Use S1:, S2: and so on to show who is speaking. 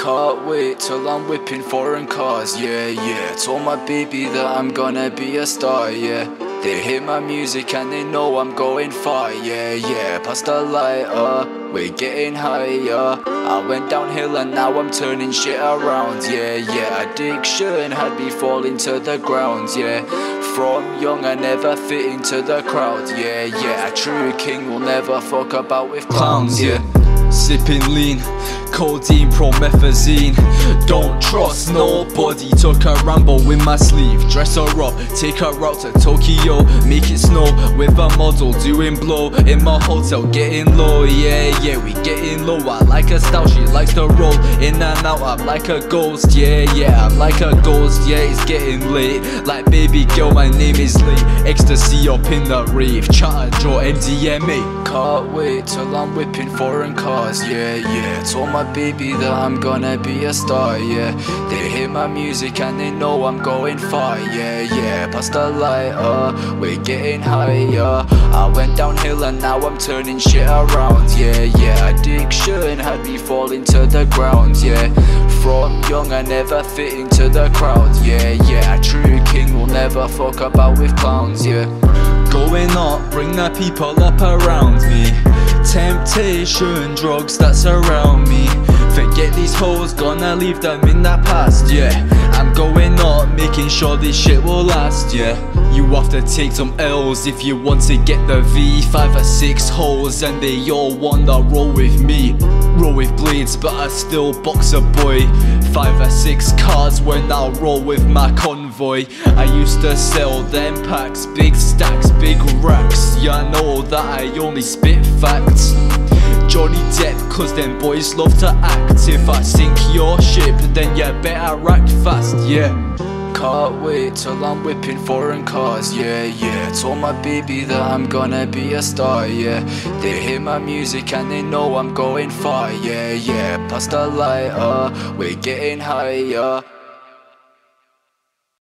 S1: Can't wait till I'm whipping foreign cars, yeah, yeah. Told my baby that I'm gonna be a star, yeah. They hear my music and they know I'm going far, yeah, yeah. Past the lighter, we're getting higher. I went downhill and now I'm turning shit around, yeah, yeah. Addiction had me falling to the ground, yeah. From young I never fit into the crowd, yeah, yeah. A true king will never fuck about with clowns, yeah.
S2: Sipping lean, codeine, promethazine. Don't trust nobody. Took a Rambo in my sleeve. Dress her up, take her out to Tokyo. Make it snow with a model doing blow in my hotel, getting low. Yeah, yeah, we getting low. I like her style, she likes to roll in and out. I'm like a ghost, yeah, yeah, I'm like a ghost. Yeah, it's getting late. Like baby girl, my name is Lee. Ecstasy up in the rave. Chatter Joe, MDMA.
S1: Can't wait till I'm whipping foreign cars, yeah, yeah. Told my baby that I'm gonna be a star, yeah. They hear my music and they know I'm going far, yeah, yeah. Past the lighter, we're getting higher. I went downhill and now I'm turning shit around, yeah, yeah. Addiction had me falling to the ground, yeah. From young I never fit into the crowd, yeah, yeah. A true king will never fuck about with clowns, yeah.
S2: Going up, bring the people up around me. Temptation, drugs that surround me. Forget these hoes, gonna leave them in the past, yeah. I'm going up, making sure this shit will last, yeah. You have to take some L's if you want to get the V. 5 or 6 hoes and they all wanna roll with me. Roll with blades but I still box a boy. 5 or 6 cars when I roll with my convoy. I used to sell them packs, big stacks, big racks. Yeah, I know that I only spit facts. Johnny Depp, cause them boys love to act. If I sink your ship, then you better act fast, yeah.
S1: Can't wait till I'm whipping foreign cars, yeah, yeah. Told my baby that I'm gonna be a star, yeah. They hear my music and they know I'm going far, yeah, yeah. Past the lighter, we're getting higher.